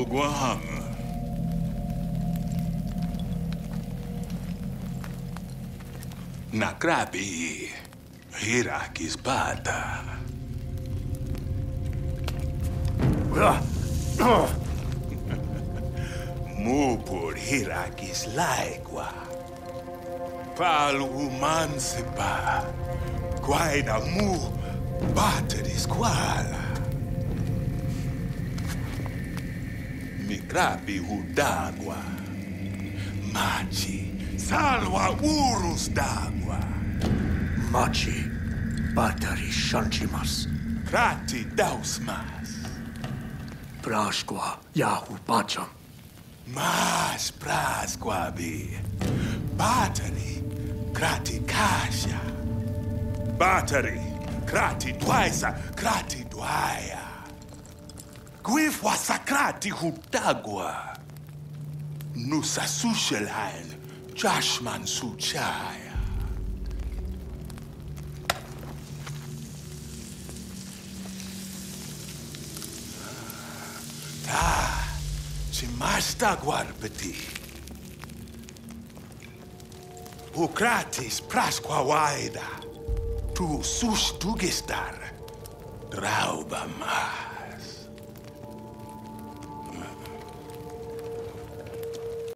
Uguahang. Nakrabi. Hirakis bata. Mupur Hirakis laikwa. Palu mansepa. Guaida mu bateri squala. Mikrabi hudagua. Machi salwa urus d'agua. Machi bateri shanchimas. Krati dausmas. Prashqua yahu bacham. Mas prasquabi. Bateri krati kasha. Bateri krati dwaisa krati dwaya. Guifwa sakrati hudagua. Nusa sushelhain Jashman suchaya. Ta chimasta guarbeti. Ukratis prasqua waida. Tu sus dugistar. Raubama.